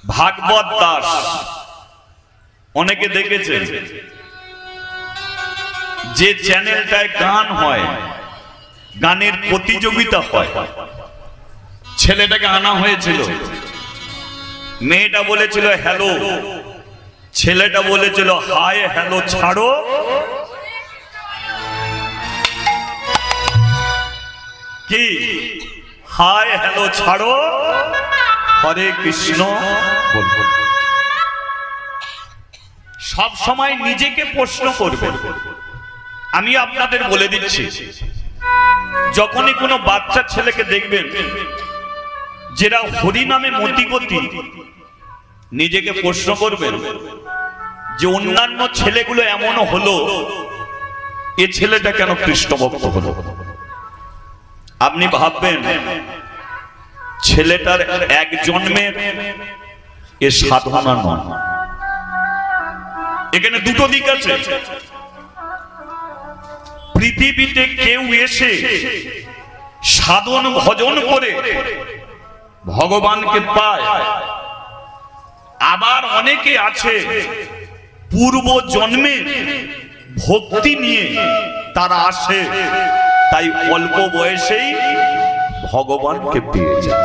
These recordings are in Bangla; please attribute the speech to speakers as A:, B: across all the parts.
A: ভাগবত দাস অনেকে দেখেছেন, যে চ্যানেলটায় গান হয়, গানের প্রতিযোগিতা হয়, ছেলেটাকে আনা হয়েছিল। মেয়েটা বলেছিল হ্যালো, ছেলেটা বলেছিল হাই হ্যালো ছাড়ো। কি হাই হ্যালো ছাড়ো, হরে কৃষ্ণ বলবো। সব সময় নিজেকে প্রশ্ন করবেন। আমি আপনাদের বলে দিচ্ছি, যখনই কোনো বাচ্চা ছেলেকে দেখবেন যেটা হরি নামে মতিগতি, নিজেকে প্রশ্ন করবেন যে অন্যান্য ছেলেগুলো এমন হলো, এ ছেলেটা কেন কৃষ্ণ ভক্ত হলো। আপনি ভাববেন ছেলেটার এক জন্মের এ সাধনা নয়। এখানে দুটো দিক আছে। পৃথিবীতে কেউ এসে সাধন ভজন করে ভগবানকে পায়, আবার অনেকে আছে পূর্ব জন্মে ভক্তি নিয়ে তারা আসে, তাই অল্প বয়সেই ভগবানকে পেয়ে যায়।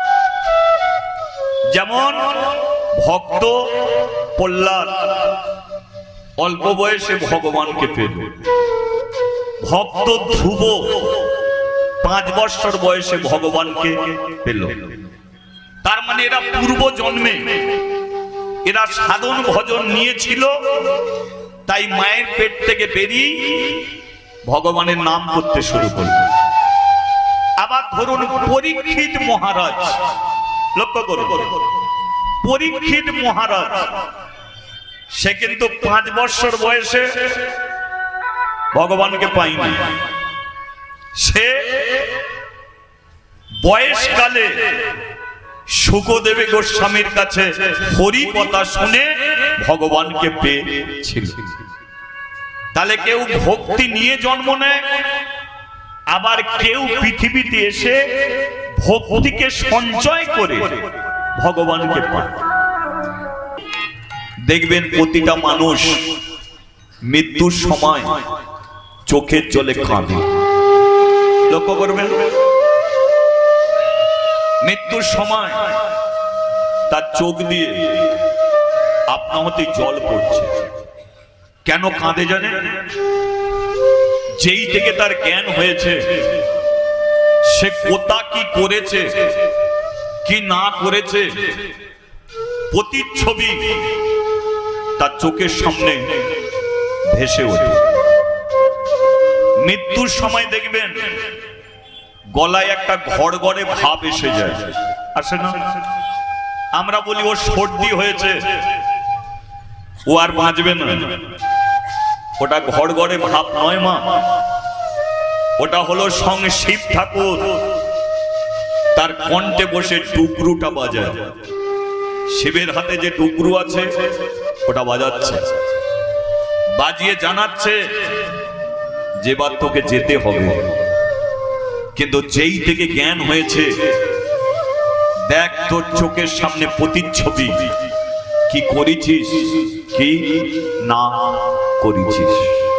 A: যেমন ভক্ত প্রহ্লাদ অল্প বয়সে ভগবানকে পেল। ভক্ত ধ্রুব 5 বছর বয়সে ভগবানকে পেল। তার মানে এরা পূর্ব জন্মে এরা সাধন ভজন নিয়েছিল, তাই মায়ের পেট থেকে বেরিয়ে ভগবানের নাম করতে শুরু করল। আবার ধরুন পরীক্ষিত মহারাজ, লক্ষ্য করুন পরীক্ষিত মহারাজ, সে কিন্তু 5 বছর বয়সে ভগবানকে পায়নি। সে বয়সকালে শুকদেব গোস্বামীর কাছে হরি কথা শুনে ভগবানকে পেয়েছিল। তাহলে কেউ ভক্তি নিয়ে জন্ম নেয়, আবার কেউ পৃথিবীতে এসে ভক্তিকে সঞ্চয় করে ভগবানকে পায়। দেখবেন প্রতিটা মানুষ মৃত্যুর সময় চোখের জলে কাঁদে। লক্ষ্য করবেন, মৃত্যুর সময় তার চোখ দিয়ে আপনা হতে জল পড়ছে। কেন কাঁদে জানেন? যেই থেকে তার জ্ঞান হয়েছে, সে কোথা কি করেছে কি না করেছে প্রতিচ্ছবি তার চোখের সামনে ভেসে ওঠে। মৃত্যুর সময় দেখবেন গলায় একটা ঘড়ঘড়ে ভাব এসে যায়, আসে না? আমরা বলি ও সর্দি হয়েছে, ও আর বাঁচবে না। ওটা ঘড়ঘড়ে ভাব নয় মা, ওটা হলো সঙ্গে শিব ঠাকুর তার কণ্ঠে বসে ডুগরুটা বাজায়। শিবের হাতে যে ডুগরু আছে ওটা বাজাচ্ছে, বাজিয়ে জানাচ্ছে যে বার তোকে যেতে হবে। কিন্তু যেই থেকে জ্ঞান হয়েছে, দেখ তোর চোখের সামনে প্রতিচ্ছবি, কি করেছিস কি না করেছিস।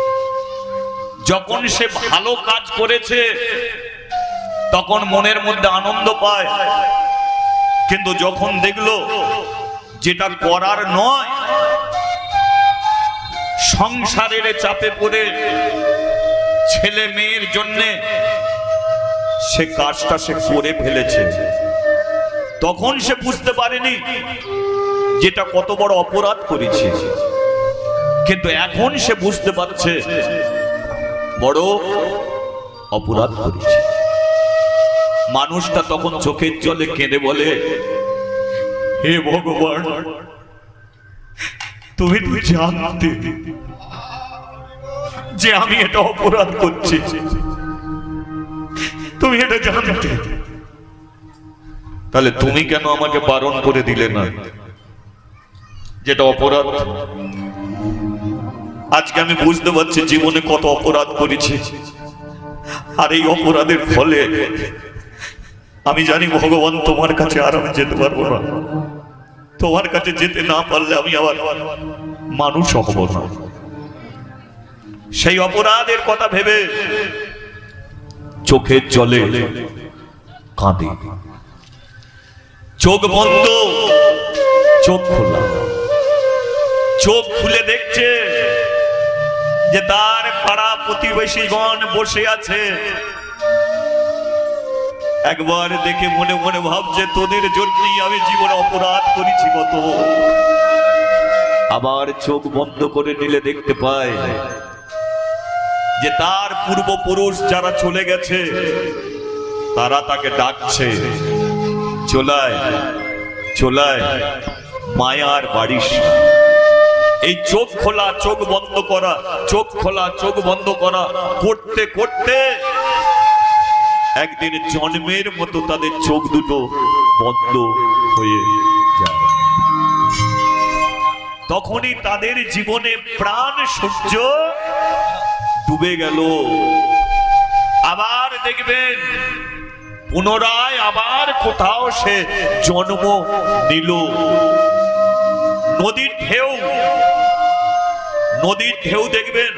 A: যখন সে ভালো কাজ করেছে তখন মনের মধ্যে আনন্দ পায়, কিন্তু যখন দেখলো যেটা করার নয়, সংসারের চাপে পড়ে ছেলে মেয়ের জন্য সে কাজটা সে করে ফেলেছে, তখন সে বুঝতে পারেনি যেটা কত বড় অপরাধ করেছে। কিন্তু এখন সে বুঝতে পারছে বড় অপরাধ করেছে। মানুষটা তখন চোখের জলে কেঁদে বলে, হে ভগবান, তুমি তো জানতে যে আমি এটা অপরাধ করছি, তুমি এটা জানতে, তাহলে তুমি কেন আমাকে বারণ করে দিলে না যেটা অপরাধ? আজকে আমি বুঝতে পারছি জীবনে কত অপরাধ করেছি, আর এই অপরাধের ফলে আমি জানি ভগবান তোমার কাছে আর আমি যেতে পারবো না। তোমার কাছে যেতে না পারলে আমি আবার মানুষ হব না। সেই অপরাধের কথা ভেবে চোখের জলে কাঁদে। চোখ বন্ধ, চোখ খোলা। চোখ খুলে দেখছে যে তার পাড়া প্রতিবেশীগণ বসে আছে। একবার দেখে মনে মনে ভাবছে তোদের জন্যই আমি জীবনে অপরাধ করেছি কত। আবার চোখ বন্ধ করে নিলে দেখতে পায় যে তার পূর্বপুরুষ যারা চলে গেছে তারা তাকে ডাকছে, চলায় চলায় মায়ার বাড়ির। এই চোখ খোলা চোখ বন্ধ করা, চোখ খোলা চোখ বন্ধ করা করতে করতে একদিন জন্মের মতো তাদের চোখ দুটো বন্ধ হয়ে যায়। তখনই তাদের জীবনে প্রাণ সূর্য ডুবে গেল। আবার দেখবেন পুনরায় আবার কোথাও সে জন্ম নিল। নদীর ঢেউ, নদীর ঢেউ দেখবেন,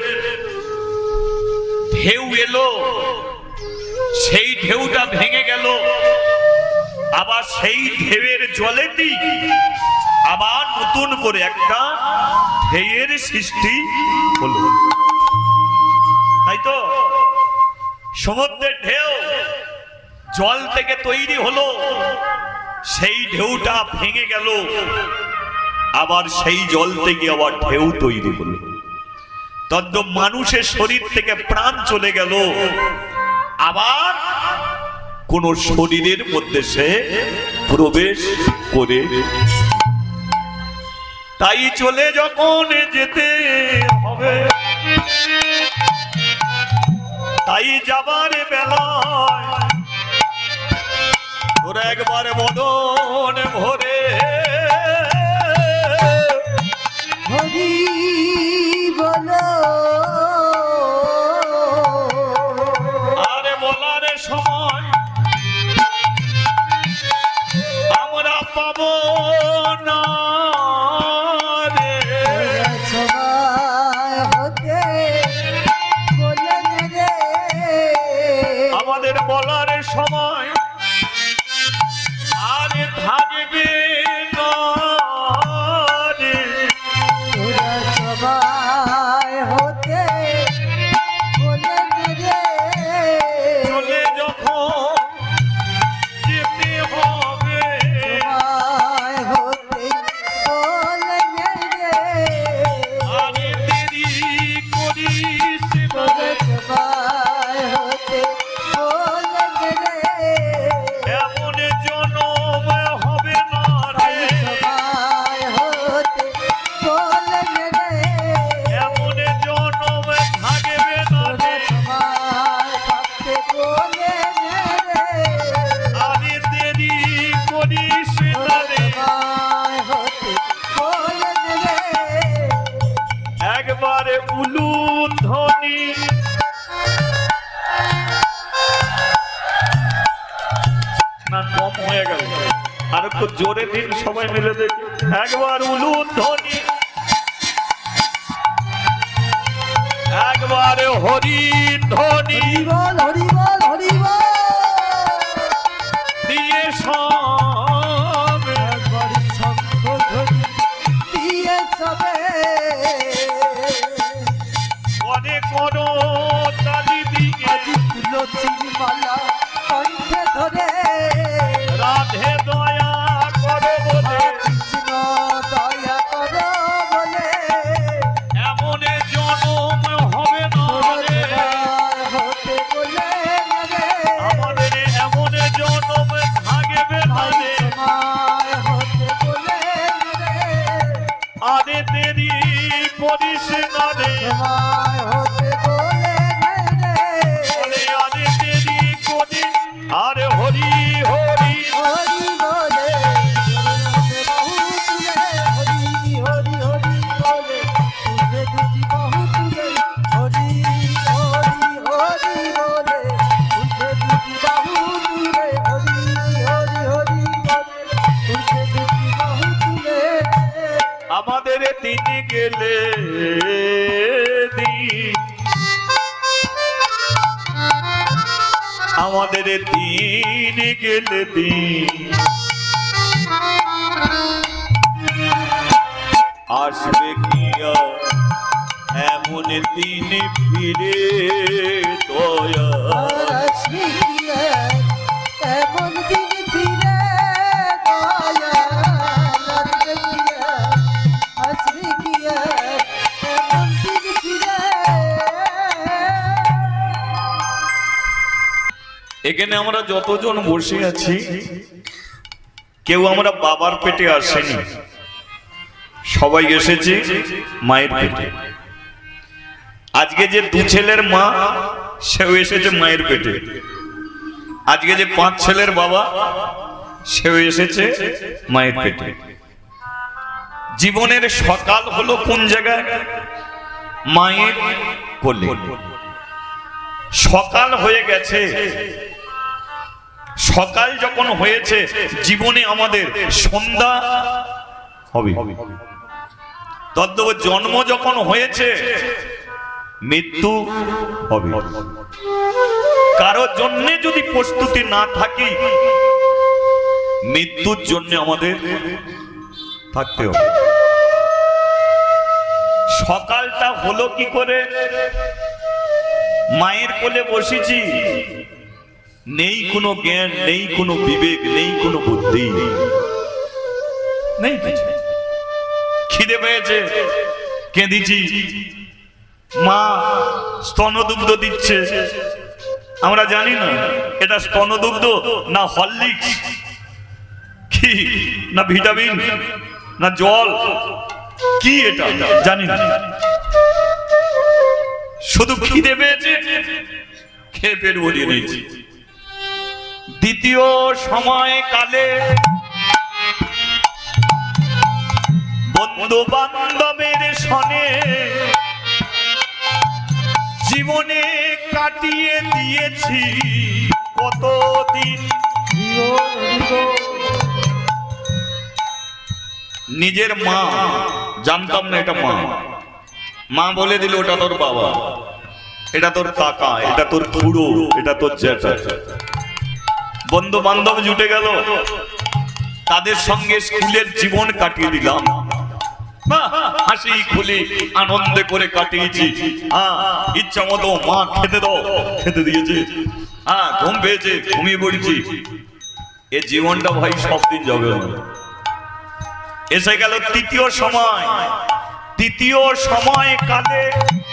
A: ঢেউ এলো, সেই ঢেউটা ভেঙে গেল। আবার সেই ঢেউয়ের জলেটি আবার নতুন করে একটা ঢেউয়ের সৃষ্টি হলো। তাই তো সমুদ্রের ঢেউ জল থেকে তৈরি হলো, সেই ঢেউটা ভেঙে গেল, আবার সেই জল থেকে আবার ঢেউ তৈরি হলো। তদ্রূপ মানুষের শরীর থেকে প্রাণ চলে গেল, আবার কোন শরীরের মধ্যে সে প্রবেশ করে। তাই চলে যখন যেতে হবে, তাই যাবার বেলায় তোর একবার মদন ভরে
B: হরি বলো।
A: আরে বলার সময় আমরা পাবো না রে।
B: সবাই হতে বলেন রে,
A: আমাদের বলার সময় আরে থাকবে না রে।
B: তোরা সবাই হতে বলেন রে,
A: চলে যখন যেতে হবে
B: সবাই হতে বলেন রে,
A: আরে দেরি করিস না।
B: তোরা সবাই হতে বলেন রে,
A: এমন জনম হবে না রে,
B: সবাই হতে বলেন রে,
A: এমন জনম থাকবে না রে।
B: সবাই থাকতে বলেন রে,
A: আরে দেরি করিস না রে।
B: সবাই হতে বলেন রে,
A: একবারে উলু ধ্বনি না কম হয়ে গেল, আর একটু জোরে দিন সবাই মিলে দেখি। একবার উলু ধ্বনি, একবারে হরি ধ্বনি
B: হরিবল হরিবল হরিবল,
A: দিয়ে সবে
B: একবার শঙ্খ ধ্বনি দিয়ে সবে,
A: করে করো তালি দিয়ে
B: আজি তুলসীর মালা কণ্ঠে ধরে,
A: রাধে দয়া করো বলে,
B: কৃষ্ণ দয়া করো বলে,
A: এমন জনম হবে না রে।
B: সবাই হতে বলেন রে,
A: আমাদের এমন জনম থাকবে না রে।
B: সবাই হতে বলেন রে,
A: আরে দেরি করিস না রে,
B: সবাই হতে বলেন রে,
A: আরে আরে দেরি করি। আরে হরি হরি
B: হরি বলে বাহু তুলে, হরি হরি হরি বলে তুলে দুটি বাহু তুলে, হরি হরি হরি বলে তুলে দুটি বাহু তুলে, হরি হরি হরি বলে তুলে দুটি বাহু তুলে,
A: দিন গেলে দিন, আমাদের দিন গেলে দিন, আসবে কি এমন দিন ফিরে দয়া,
B: আসবে কি এমন দিন ফিরে দয়া, আসবে কি এমন দিন ফিরে।
A: এখানে আমরা যতজন বসে আছি কেউ আমরা বাবার পেটে আসেনি, সবাই এসেছে মায়ের পেটে। আজকে যে দু ছেলের মা সেও এসেছে মায়ের পেটে, আজকে যে 5 ছেলের বাবা সেও এসেছে মায়ের পেটে। জীবনের সকাল হলো কোন জায়গায়? মায়ের কোলে। সকাল হয়ে গেছে, সকাল যখন হয়েছে জীবনে আমাদের সন্ধ্যা হবে। তদ্দেব জন্ম যখন হয়েছে মৃত্যু হবে। কারোর জন্য যদি প্রস্তুতি না থাকি মৃত্যুর জন্য আমাদের থাকতে হবে। সকালটা হলো কি করে? মায়ের কোলে বসেছি, নেই কোনো জ্ঞান, নেই কোনো বিবেক, নেই কোনো বুদ্ধি, নেই কিছু। খিদে পেয়েছে, কেঁদেছি, মা স্তনদুগ্ধ দিচ্ছে। আমরা জানি না এটা স্তনদুগ্ধ না হরলিক্স, কি না ভিটামিন না জল, কি এটা জানি না। শুধু খিদে পেয়েছে, খেয়ে পেট ভরিয়ে নিয়েছি। দ্বিতীয় সময় কালে বন্ধু বান্ধবের সনে জীবনে কাটিয়ে দিয়েছি কতদিন। নিজের মা জানতাম না এটা মা, মা বলে দিল ওটা তোর বাবা, এটা তোর কাকা, এটা তোর খুড়ো, এটা তোর জ্যাঠা। বন্ধু বান্ধব জুটে গেল, তাদের সঙ্গে স্কুলের জীবন কাটিয়ে দিলাম, হাসি খুলি আনন্দে করে কাটিয়েছি। ইচ্ছা মতো মা খেতে দাও, খেতে দিয়েছে, ঘুম পেয়েছে, ঘুমিয়ে পড়েছি। এ জীবনটা ভাই সব দিন যাবে না। এসে গেল তৃতীয় সময়। তৃতীয় সময় কালে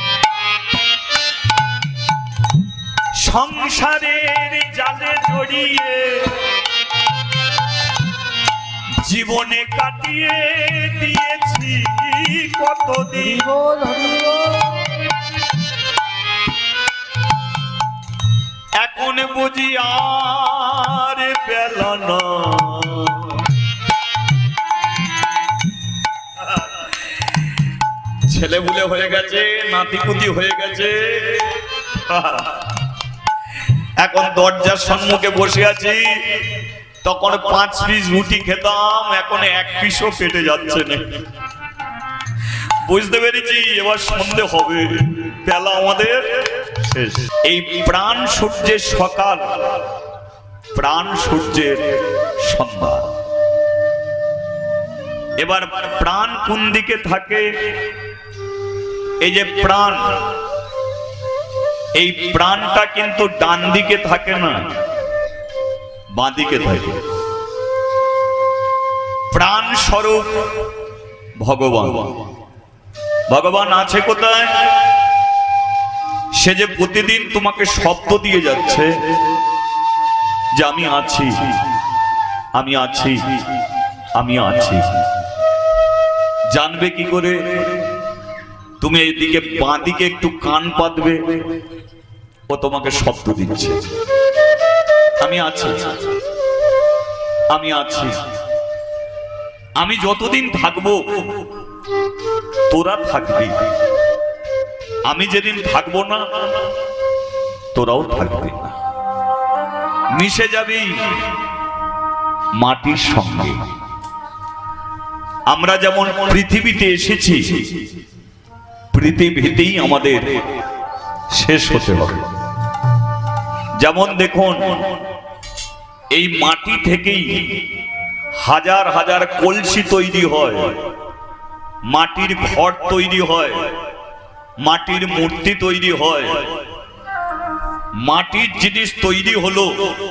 A: সংসারের জালে জড়িয়ে জীবনে কাটিয়ে দিয়েছি কতদিন। এখন বুঝি আর পেলা না, ছেলে বুলে হয়ে গেছে, নাতিপুতি হয়ে গেছে, এখন দরজার সম্মুখে বসে আছি। তখন 5 পিস রুটি খেতাম, এখন 1 পিসও পেটে যাচ্ছে না। বুঝতে পেরেছি এবার সন্ধে হবে, বেলা আমাদের শেষ। এই প্রাণ সূর্যের সকাল, প্রাণ সূর্যের সন্ধ্যা। এবার প্রাণ কোন দিকে থাকে? এই যে প্রাণ, এই প্রাণটা কিন্তু ডান দিকে থাকে না, বাঁ দিকে থাকে। প্রাণ স্বরূপ ভগবান। ভগবান আছে কোথায়? সে যে প্রতিদিন তোমাকে শব্দ দিয়ে যাচ্ছে যে আমি আছি, আমি আছি, আমি আছি। জানবে কি করে? তুমি এইদিকে বাঁ দিকে একটু কান পাতবে, ও তোমাকে শব্দ দিচ্ছে আমি আছি, আমি আছি। আমি যতদিন থাকবো তোরা থাকবি, আমি যেদিন থাকবো না তোরাও থাকবি না। মিশে যাবি মাটির সঙ্গে। আমরা যেমন পৃথিবীতে এসেছি, পৃথিবীতেই আমাদের শেষ হতে হবে। যেমন দেখুন, এই মাটি থেকেই হাজার হাজার কলসি তৈরি হয়, মাটির ঘর তৈরি হয়, মাটির মূর্তি তৈরি হয়। মাটির জিনিস তৈরি হলো,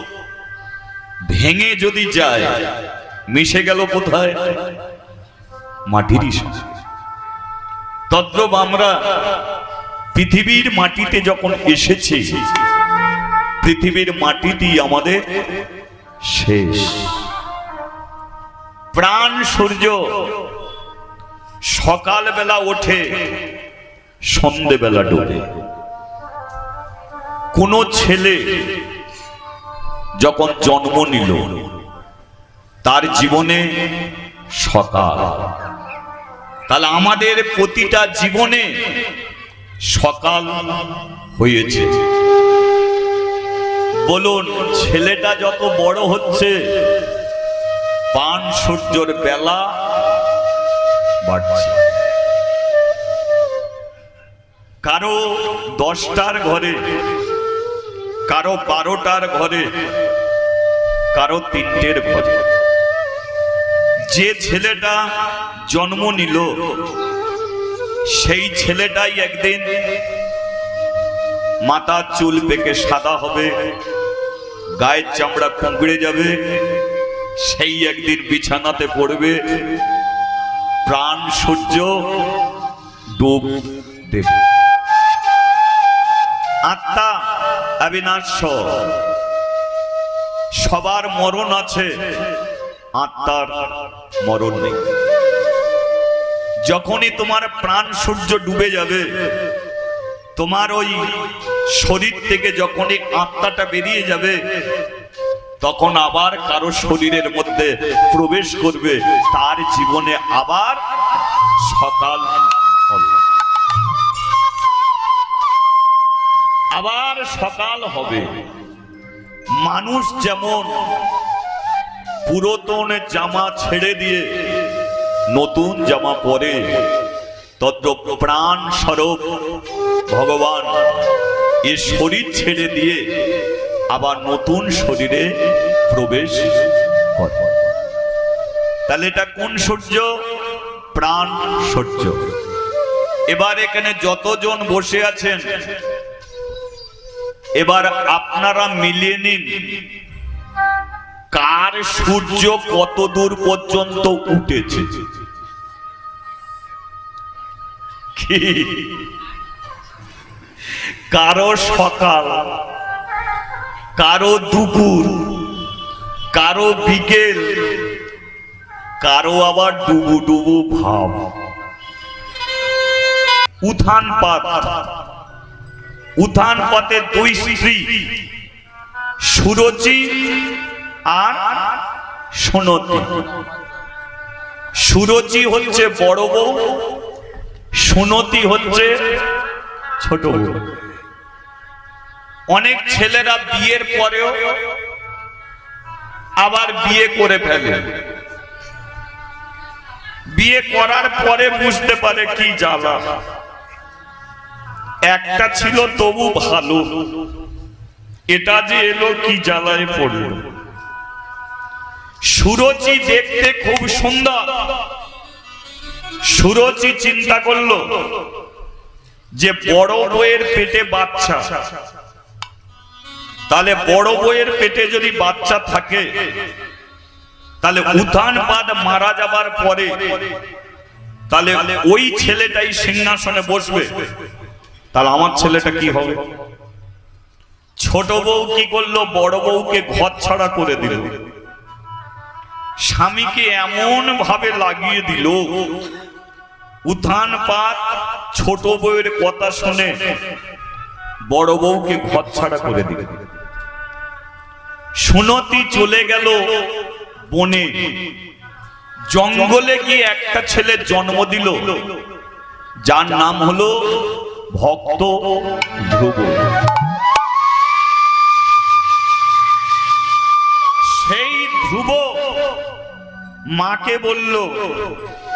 A: ভেঙে যদি যায় মিশে গেল কোথায়? মাটিরই সঙ্গে। তদ্রূপ আমরা পৃথিবীর মাটিতে যখন এসেছি, পৃথিবীর মাটিতেই আমাদের শেষ। প্রাণ সূর্য সকালবেলা ওঠে, সন্ধ্যেবেলা ডোবে। কোন ছেলে যখন জন্ম নিল, তার জীবনে সকাল। তাহলে আমাদের প্রতিটা জীবনে সকাল হয়েছে। বলুন, ছেলেটা যত বড় হচ্ছে, প্রাণ সূর্যের বেলা বাড়ছে। কারো 10টার ঘরে, কারো 12টার ঘরে, কারো 3টের ঘরে। যে ছেলেটা জন্ম নিল, সেই ছেলেটাই একদিন মাথার চুল পেকে সাদা হবে, গায়ের চামড়া কুঁকড়ে যাবে, সেই একদিন বিছানাতে পড়বে, প্রাণ সূর্য ডুব দেবে। আত্মা অবিনাশ্বর, সবার মরণ আছে, আত্মার মরণ নেই। যখনই তোমার প্রাণ সূর্য ডুবে যাবে, তোমার ওই শরীর থেকে যখনই আত্মাটা বেরিয়ে যাবে, তখন আবার কারো শরীরের মধ্যে প্রবেশ করবে, তার জীবনে আবার সকাল হবে, আবার সকাল হবে। মানুষ যেমন পুরাতন জামা ছেড়ে দিয়ে নতুন জামা পরে, তদ্রূপ প্রাণ স্বরূপ ভগবান এই শরীর ছেড়ে দিয়ে আবার নতুন শরীরে প্রবেশ করে। তাহলে এটা কোন সূর্য? প্রাণ সূর্য। এবার এখানে যতজন বসে আছেন, এবার আপনারা মিলিয়ে নিন, কার সূর্য কত দূর পর্যন্ত উঠেছে। কারো সকাল, কারো দুপুর, কারো বিকেল, কারো আবার ডুবু ডুবু ভাব। উত্থান পাত, উত্থান পাতের 2 স্ত্রী, সুরচি আর সুনতি। সুরচি হচ্ছে বড় বউ, সুনতি হচ্ছে ছোট বউ। অনেক ছেলেরা বিয়ের পরেও আবার বিয়ে করে ফেলে, বিয়ে করার পরে বুঝতে পারে কি জ্বালা। একটা ছিল তবু ভালো, এটা যে এলো কি জ্বালায় পড়ল। সুরচি দেখতে খুব সুন্দর। সুরচি চিন্তা করলো যে বড় বউয়ের পেটে বাচ্চা, তাহলে বড় বউয়ের পেটে যদি বাচ্চা থাকে, তাহলে উত্থান পাদ মারা যাবার পরে তাহলে ওই ছেলেটাই সিংহাসনে বসবে, তাহলে আমার ছেলেটা কি হবে? ছোট বউ কি করলো? বড় বউকে ঘর ছাড়া করে দিল, স্বামীকে এমন ভাবে লাগিয়ে দিল, উত্থান পাত ছোট বউয়ের কথা শুনে বড় বউকে ঘর ছাড়া করে দিল। সুনতি চলে গেল বনে, জঙ্গলে গিয়ে একটা ছেলে জন্ম দিল, যার নাম হলো ভক্ত ধ্রুব। সেই ধ্রুব মাকে বলল,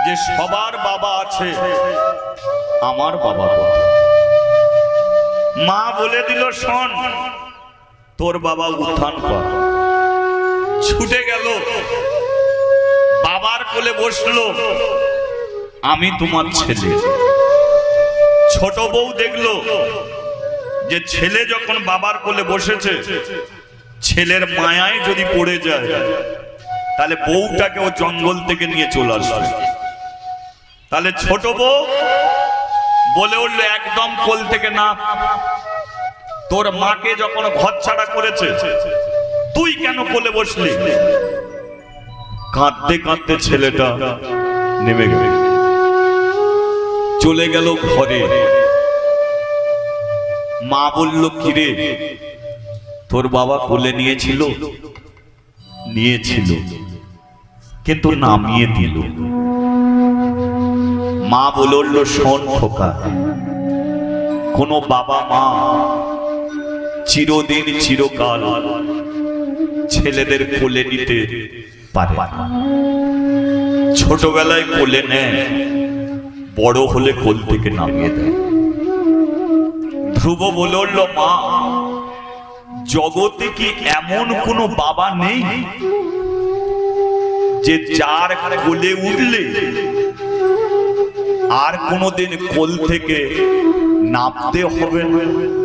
A: যে সবার বাবা আছে, আমার বাবা কোথায়? মা বলে দিল, শোন, তোর বাবা উত্থান কর। ছুটে গেল, বাবার কোলে বসলো, আমি তোমার ছেলে। ছোট বউ দেখলো যে ছেলে যখন বাবার কোলে বসেছে, ছেলের মায়ায় যদি পড়ে যায় তাহলে বউটাকে ও জঙ্গল থেকে নিয়ে চলে আসবে। তাহলে ছোট বউ বলে উঠলো, একদম কোল থেকে না, তোর মাকে যখন ঘর ছাড়া করেছে তুই কেন কোলে বসলি? কাঁদতে কাঁদতে ছেলেটা নেমে গেল, চলে গেল ঘরে। মা বলল, কিরে, তোর বাবা কোলে নিয়েছিল? নিয়েছিল, কিন্তু নামিয়ে দিল। মা বলল, শোন খোকা, কোন বাবা মা চিরদিন চিরকাল ছেলেদের কোলে নিতে পারে না। ছোটবেলায় কোলে নেয়, বড় হলে কোল থেকে নামিয়ে দেয়। ধ্রুব বলল, মা, জগতে কি এমন কোন বাবা নেই যে যার কোলে উঠলে আর কোনদিন কোল থেকে নামতে হবে না?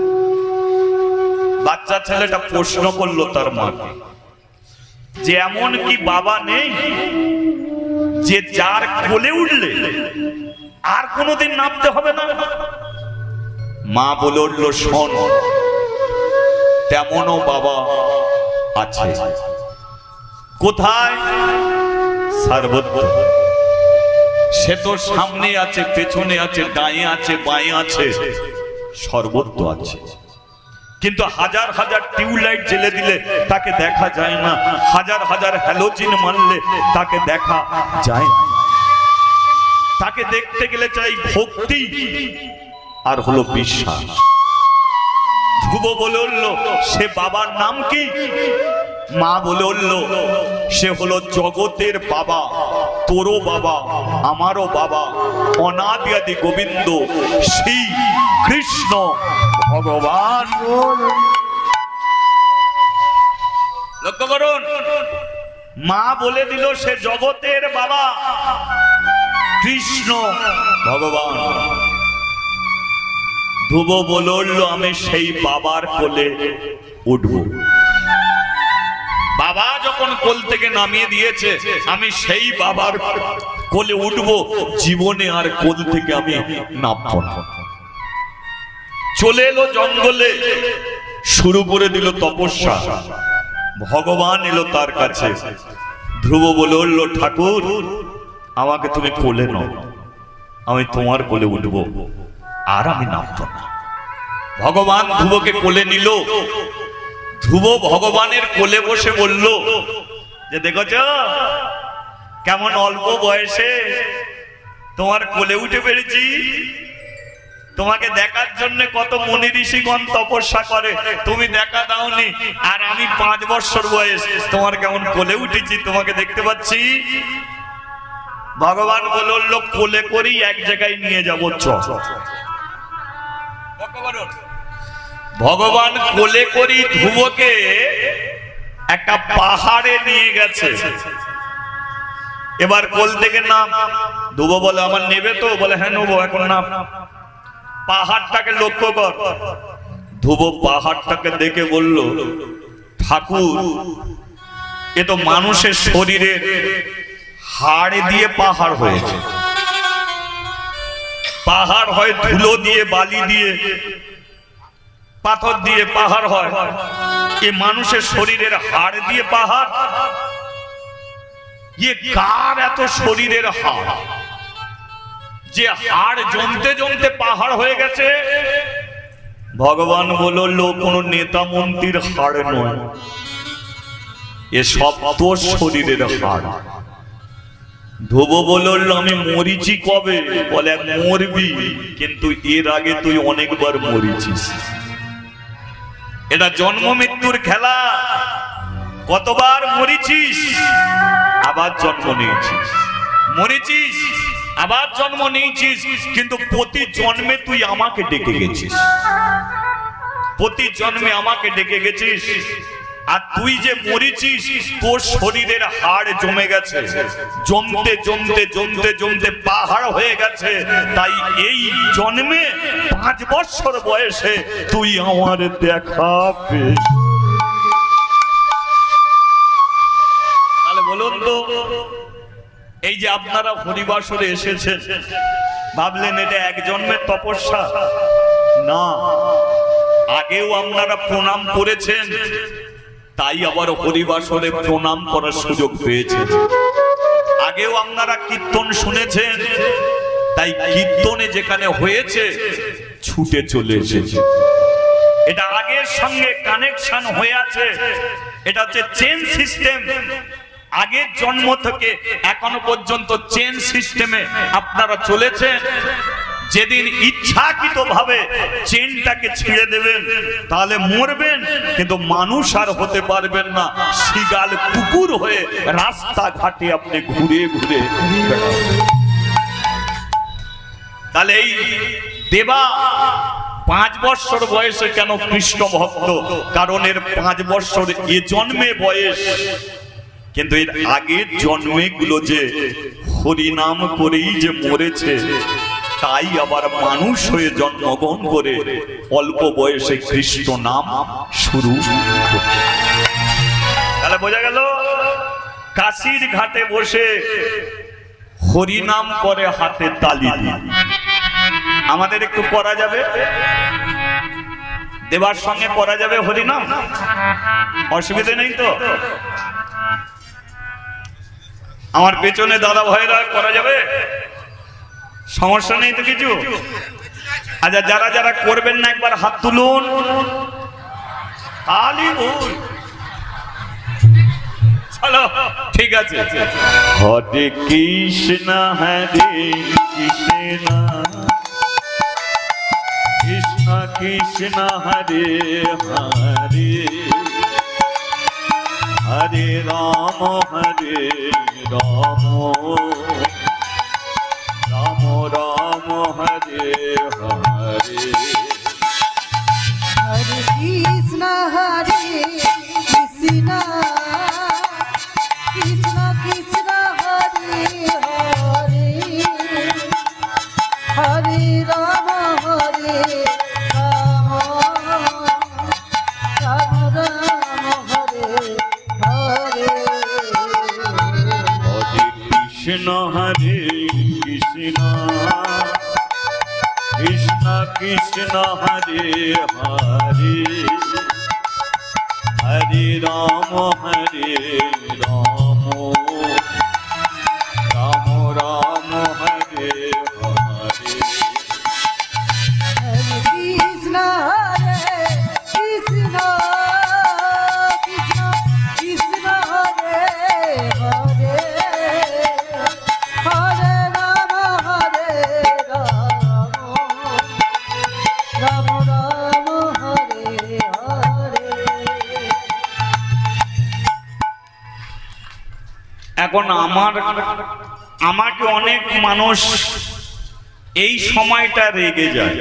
A: বাচ্চা ছেলেটা প্রশ্ন করলো তার মাকে, যে এমন কি বাবা নেই যে যার কোলে উঠলে আর কোনদিন নামতে হবে না? মা বলে উঠল, শোন, তেমনও বাবা আছে। কোথায়? সর্বত্র। সে তো সামনে আছে, পেছনে আছে, ডায়ে আছে, বাঁয়ে আছে, সর্বত্র আছে। কিন্তু হাজার হাজার টিউবলাইট জ্বেলে দিলে তাকে দেখা যায় না, হাজার হাজার হ্যালোজিন মারলে তাকে দেখা যায় না। তাকে দেখতে গেলে চাই ভক্তি আর হলো বিশ্বাস। ধ্রুব বলে উঠল, সে বাবার নাম কি? মা বলে উঠল, সে হলো জগতের বাবা, তোরও বাবা, আমারও বাবা, অনাদি আদি গোবিন্দ শ্রী কৃষ্ণ ভগবান। লক্ষ্য করুন, মা বলে দিল সে জগতের বাবা কৃষ্ণ ভগবান। ধ্রুব বলল, আমি সেই বাবার কোলে উঠব। বাবা যখন কোল থেকে নামিয়ে দিয়েছে, আমি সেই বাবার কোলে উঠব, জীবনে আর কোল থেকে আমি নামব না। চলে এলো জঙ্গলে, শুরু করে দিল তপস্যা। ভগবান এলো তার কাছে। ধ্রুব বলে উঠল, ঠাকুর, আমাকে তুমি কোলে নাও, আমি তোমার কোলে উঠব, আর আমি নামব না। ভগবান ধ্রুবকে কোলে নিল। ধ্রুব ভগবানের কোলে বসে বলল যে, দেখেছ কেমন অল্প বয়সে তোমার কোলে উঠে পেরেছি। তোমাকে দেখার জন্য কত মুনি ঋষিগণ তপস্যা করে, তুমি দেখা দাওনি, আর আমি 5 বছর বয়স তোমার কেমন কোলে উঠেছি, তোমাকে দেখতে পাচ্ছি। ভগবান বলল, কোলে করি এক জায়গায় নিয়ে যাবো, চল। ভগবান কোলে করি ধ্রুবকে একটা পাহাড়ে নিয়ে গেছে। এবার কোল থেকে নাম। ধ্রুব বলে, আমার নেবে তো? বলে, হ্যাঁ নেবো, এখন নাম। পাহাড়টাকে লক্ষ্য কর। ধ্রুব পাহাড়টাকে দেখে বলল, ঠাকুর, এ তো মানুষের শরীরে হাড় দিয়ে পাহাড় হয়েছে। পাহাড় হয় ধুলো দিয়ে, বালি দিয়ে, পাথর দিয়ে পাহাড় হয়। এ মানুষের শরীরের হাড় দিয়ে পাহাড়? ये কার এত শরীরের হাড় যে হাড় জমতে জমতে পাহাড় হয়ে গেছে? ভগবান বলল, কোন নেতা মন্ত্রীর হাড় নয়, এ সব তোর শরীরের হাড়। ধ্রুব বলল, আমি মরিছি কবে? বলে, মরবি, কিন্তু এর আগে তুই অনেকবার মরিছিস। এটা জন্ম মৃত্যুর খেলা। কতবার মরিছিস, আবার জন্ম নিয়েছিস, মরেছিস, আবার জন্ম নিয়েছিস, কিন্তু প্রতি জন্মে তুই আমাকে ডেকে গেছিস, প্রতি জন্মে আমাকে ডেকে গেছিস। আর তুই যে মরেছিস, তোর শরীরের হাড় জমে গেছে, জমতে জমতে জমতে জমতে পাহাড় হয়ে গেছে। তাই এই জন্মে 5 বছর বয়সে তুই আমার দেখা পেয়ে। তাহলে বলুন তো, এই যে আপনারা হরিবাসরে এসেছেন, ভাবলেন এটা এক জন্মের তপস্যা? না, আগেও আপনারা প্রণাম করেছেন, তাই আবার হরিবাসরে প্রণাম করার সুযোগ পেয়েছেন। আগেও আপনারা কীর্তন শুনেছেন, তাই কীর্তনে যেখানে হয়েছে ছুটে চলে এসেছে। এটা আগের সঙ্গে কানেকশন হয়ে আছে। এটা হচ্ছে চেন সিস্টেম। আগের জন্ম থেকে এখনো পর্যন্ত চেন সিস্টেমে আপনারা চলেছেন। যেদিন ইচ্ছাকৃতভাবে চেনটাকে ছিঁড়ে দেবেন, তাহলে মরবেন, কিন্তু মানুষ আর হতে পারবেন না। শিগাল কুকুর হয়ে রাস্তাঘাটে আপনি ঘুরে ঘুরে বেড়াবেন। তাহলে এই দেবা 5 বছর বয়সে কেন কৃষ্ণ ভক্ত? কারণ এর 5 বছর এ জন্মে বয়স, কিন্তু এর আগের জন্মে গুলো যে হরিনাম করেই যে মরেছে, তাই আবার মানুষ হয়ে জন্মগ্রহণ করে অল্প বয়সে কৃষ্ণ নাম শুরু। তাহলে বোঝা গেল, কাশীর ঘাটে বসে হরিনাম করে হাতে তালি দিয়ে। আমাদের একটু করা যাবে? দেবার সঙ্গে করা যাবে হরিনাম? অসুবিধা নেই তো? আমার পেছনে দাদা ভাইরা করা যাবে? সমস্যা নেই তো কিছু? আচ্ছা, যারা যারা করবেন না একবার হাত তুলুন। চলো, ঠিক আছে। হরে কৃষ্ণ হরে কৃষ্ণ কৃষ্ণ কৃষ্ণ হরে হরে হরে রাম হরে রাম রাম রাম হরে হরে।
B: হরে কৃষ্ণ কৃষ্ণ কৃষ্ণ কৃষ্ণ হরে হরে হরে রাম হরে রাম রাম রাম হরে হরে।
A: হরে কৃষ্ণ হরে কৃষ্ণ কৃষ্ণ কৃষ্ণ হরে হরে হরে রাম হরে রাম রাম রাম হরে হরে।
B: হরে কৃষ্ণ কৃষ্ণ কৃষ্ণ কৃষ্ণ হরে হরে হরে রাম রাম রাম হরে হরে।
A: এখন আমাকে অনেক মানুষ এই সময়টা রেগে যায়।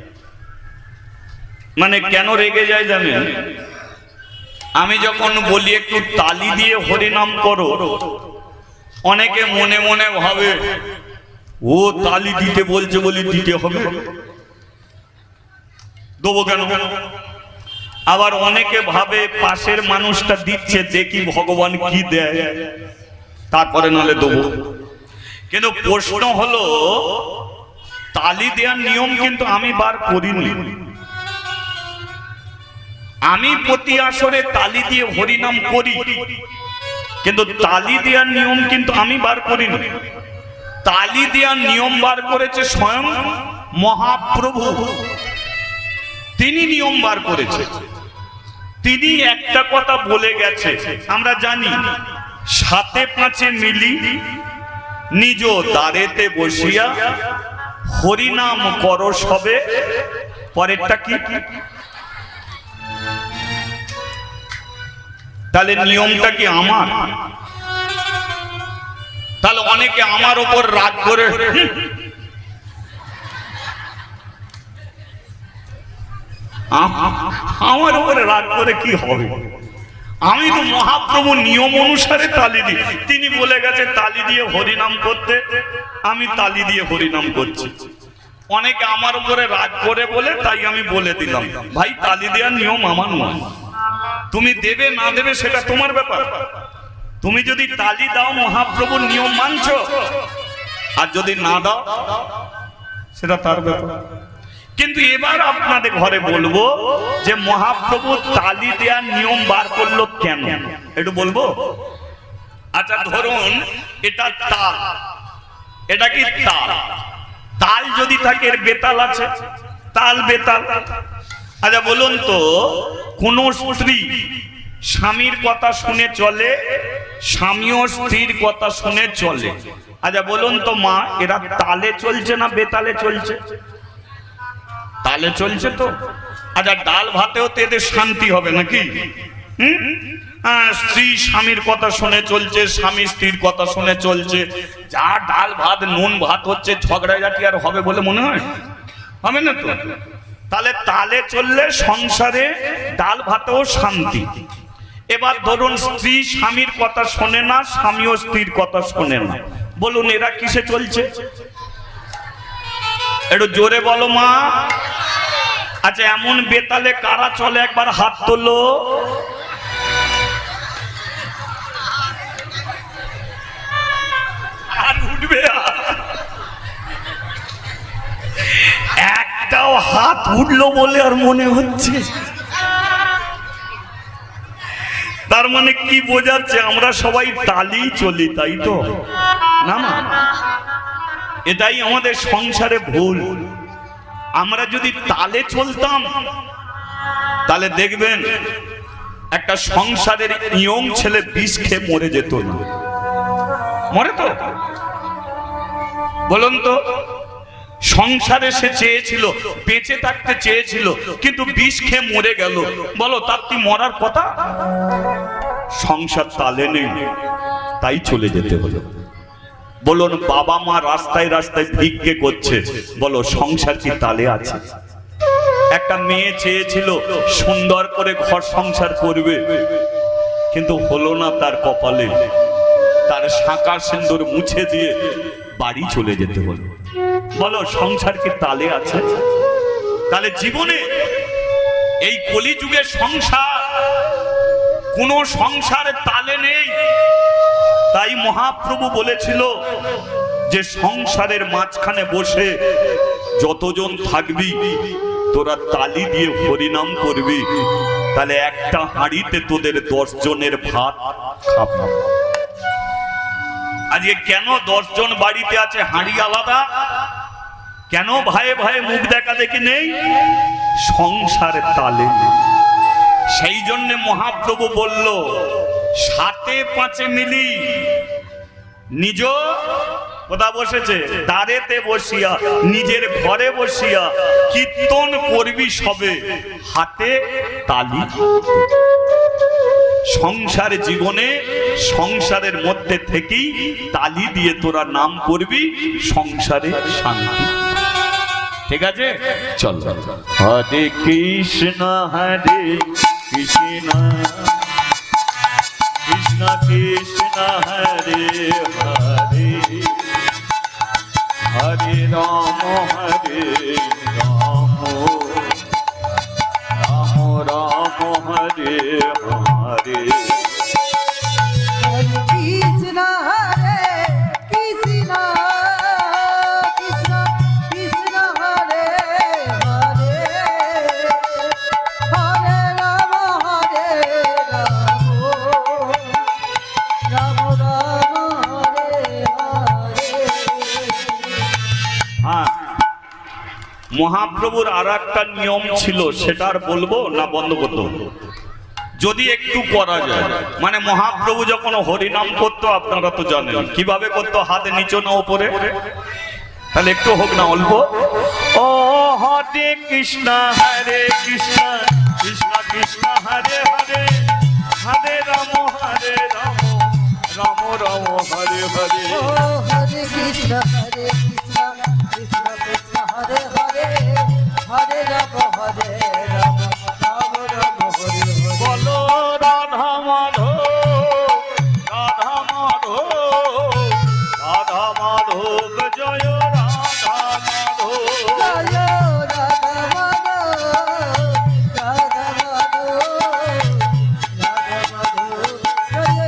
A: মানে কেন রেগে যায় জানেন? আমি যখন বলি একটু তালি দিয়ে হরিনাম করো, অনেকে মনে মনে ভাবে ও তালি দিতে বলছে বলি দিতে হবে, দেবো কেন? আবার অনেকে ভাবে পাশের মানুষটা দিচ্ছে, দেখি ভগবান কি দেয়, তারপরে নালে দেবো। কিন্তু প্রশ্ন হলো, তালি দেওয়ার নিয়ম কিন্তু আমি বার করিনি। আমি প্রতি আসরে তালি দিয়ে হরিনাম করি, কিন্তু তালি দেওয়ার নিয়ম কিন্তু আমি বার করিনি। তালি দেওয়ার নিয়ম বার করেছে স্বয়ং মহাপ্রভু। তিনি নিয়ম বার করেছে। তিনি একটা কথা বলে গেছে, আমরা জানি, 7 5 মিলি নিজ দ্বারেতে বসিয়া হরিনাম করো সবে। পরেরটা কি? তাহলে নিয়মটা কি আমার? তাহলে অনেকে আমার ওপর রাগ করে আমার উপরে রাগ করে কি হবে? আমি তো মহাপ্রভু নিয়ম অনুসারে তালি দিই। তিনি বলে গেছে তালি দিয়ে হরিনাম করতে, আমি তালি দিয়ে হরিনাম করছি। অনেকে আমার উপরে রাগ করে বলে, তাই আমি বলে দিলাম ভাই তালি দেওয়ার নিয়ম আমার নয়। তুমি দেবে না দেবে সেটা তোমার ব্যাপার। তুমি যদি তালি দাও মহাপ্রভুর নিয়ম মানছো, আর যদি না দাও সেটা তার ব্যাপার। কিন্তু এবার আপনাদের ঘরে বলবো যে মহাপ্রভু তালি দেওয়ার নিয়ম বার করলো কেন, একটু বলবো। আচ্ছা ধরুন এটা তাল, এটা কি তাল? তাল যদি থাকে এর বেতাল আছে, তাল বেতাল। আচ্ছা বলুন তো, কোন স্ত্রী স্বামীর কথা শুনে চলে, স্বামীও স্ত্রীর কথা শুনে চলে। আচ্ছা বলুন তো মা, এরা তালে চলছে না বেতালে চলছে? তালে চলছে তো। আচ্ছা ডাল ভাতেও তো এদের শান্তি হবে নাকি? স্ত্রী স্বামীর কথা শুনে চলছে, স্বামী স্ত্রীর কথা শুনে চলছে। যা ডাল ভাত নুন ভাত হচ্ছে, ঝগড়াঝাটি আর হবে বলে মনে হয়? হবে না তো। তাহলে তালে চললে সংসারে ডাল ভাতেও শান্তি। এবার ধরুন স্ত্রী স্বামীর কথা শোনে না, স্বামীও স্ত্রীর কথা শোনে না। বলুন এরা কিসে চলছে? একটু জোরে বলো মা। আচ্ছা এমন বেতালে কারা চলে একবার হাত তোলো। আর উঠবে? একটাও হাত উঠলো বলে আর মনে হচ্ছে। তার মানে কি বোঝাচ্ছে? আমরা সবাই তালি চলি, তাই তো? না না, এটাই আমাদের সংসারে ভুল। আমরা যদি তালে চলতাম তাহলে দেখবেন একটা সংসারের ইয়ং ছেলে বিষ খেয়ে মরে যেত না। মরে তো? বলুন তো, সংসারে সে চেয়েছিল, বেঁচে থাকতে চেয়েছিল, কিন্তু বিষ খেয়ে মরে গেল। বলো তার কি মরার কথা? সংসার তালে নেই, তাই চলে যেতে হলো। বলুন বাবা মা রাস্তায় রাস্তায় ভিক্ষে করছে, বলো সংসার কি তালে আছে? একটা মেয়ে চেয়েছিল সুন্দর করে ঘর সংসার করবে, কিন্তু হলো না তার কপালে। তার শাঁকা সিন্দুর মুছে দিয়ে বাড়ি চলে যেতে হলো। বলো সংসার কি তালে আছে? তাহলে জীবনে এই কলিযুগের সংসার, কোন সংসারে তালে নেই। তাই মহাপ্রভু বলেছিল যে সংসারের মাঝখানে বসে যতজন থাকবি তোরা তালি দিয়ে হরিনাম করবি, তাহলে একটা হাঁড়িতে তোদের 10 জনের ভাত খাবো। আজকে কেন 10 জন বাড়িতে আছে হাঁড়ি আলাদা? কেন ভাইয়ে ভাইয়ে মুখ দেখা দেখি নেই? সংসারে তালে। সেই জন্য মহাপ্রভু বলল 7-5 মিলি নিজ কোথা বসেছে? দ্বারেতে বসিয়া, নিজের ঘরে বসিয়া কীর্তন করবি সবে, হাতে তালি। সংসার জীবনে সংসারের মধ্যে থেকেই তালি দিয়ে তোরা নাম করবি, সংসারে শান্তি। ঠিক আছে, চল। হরে কৃষ্ণ হরে কৃষ্ণ কৃষ্ণ কৃষ্ণ হরে হরে, হরে রাম হরে রাম, রাম রাম হরে হরে।
B: কৃষ্ণ হরে কৃষ্ণ কৃষ্ণ কৃষ্ণ হরে হরে, হরে রাম হরে রাম, রাম রাম হরে হরে।
A: হ্যাঁ, মহাপ্রভুর আর একটা নিয়ম ছিল, সেটা আর বলবো না বন্ধ করতে? যদি একটু করা যায়, মানে মহাপ্রভু যখন হরিনাম করতো, আপনারা তো জানেন কিভাবে করতো, হাত নিচে না উপরে। তাহলে একটু হোক না অল্প, ও হরে কৃষ্ণ হরে কৃষ্ণ কৃষ্ণ কৃষ্ণ হরে হরে, হরে রাম রাম রাম হরে হরে
B: ও হরে কৃষ্ণ কৃষ্ণ কৃষ্ণ হরে হরে হরে রাম রাম রাম রাম হরে হরে
A: বলো রাধা মাধব রাধা মাধব রাধা মাধব জয় রাধা মাধব
B: জয় রাধা মাধব রাধা মাধব রাধা মাধব জয়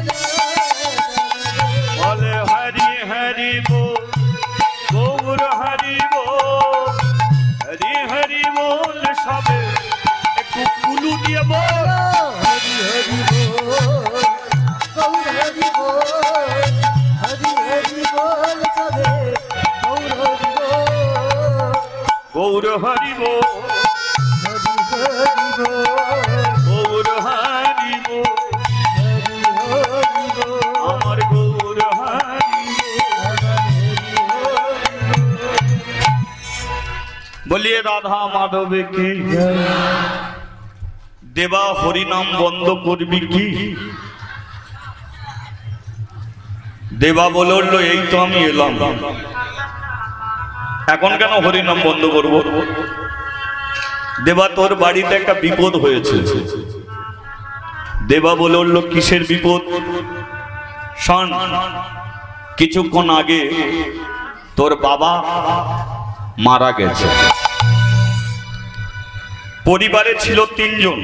A: বলে হরি হরি বল গৌর হরি বল হরি হরি বল সবে একটু কুলু দিয়ে বল
B: হরি হরি বল গৌর হরি বল হরি হরি বল সবে গৌর হরি বল
A: গৌর হরি বল
B: হরি হরি বল
A: গৌর হরি বল
B: হরি হরি বল
A: আমার গৌর হরি বলিয়ে রাধা মাধবে কি দেবা হরিনাম বন্ধ করবি কি দেবা বলল এই তো আমি এলাম এখন কেন হরিনাম বন্ধ করব দেবা তোর বাড়িতে একটা বিপদ হয়েছে দেবা বলল কিসের বিপদ শোন কিছুক্ষণ আগে তোর বাবা মারা গেছে পরিবারে ছিল তিনজন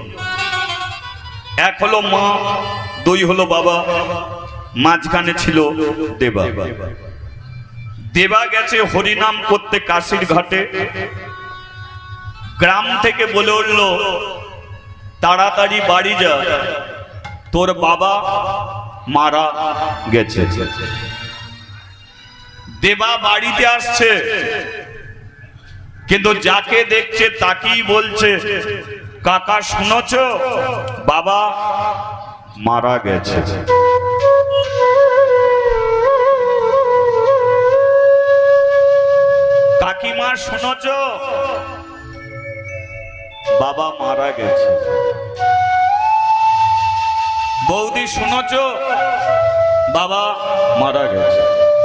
A: এক হলো মা দুই হলো বাবা মাঝখানে ছিল দেবা দেবা গেছে হরিনাম করতে কাশীর ঘাটে গ্রাম থেকে বলে উঠল তাড়াতাড়ি বাড়ি যা তোর বাবা মারা গেছে দেবা বাড়িতে আসছে কিন্তু যাকে দেখছে তাকেই বলছে কাকা শুনছ বাবা মারা গেছে কাকিমা শুনছ বাবা মারা গেছে বৌদি শুনছ বাবা মারা গেছে